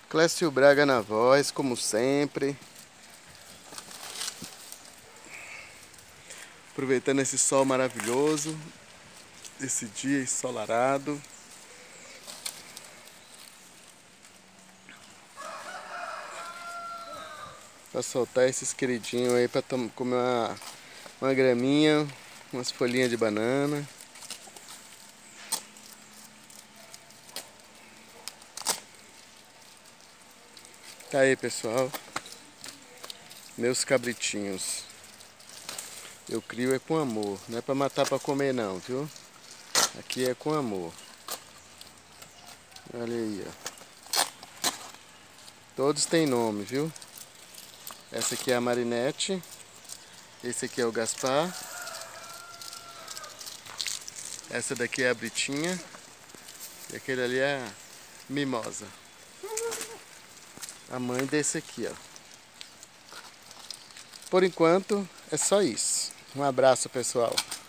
Clécio Braga na voz, como sempre. Aproveitando esse sol maravilhoso, esse dia ensolarado. Pra soltar esses queridinhos aí pra comer uma graminha, umas folhinhas de banana. Tá aí, pessoal, meus cabritinhos. Eu crio é com amor, não é pra matar pra comer não, viu? Aqui é com amor. Olha aí, ó. Todos têm nome, viu? Essa aqui é a Marinette. Esse aqui é o Gaspar. Essa daqui é a Britinha. E aquele ali é a Mimosa. A mãe desse aqui, ó. Por enquanto, é só isso. Um abraço, pessoal.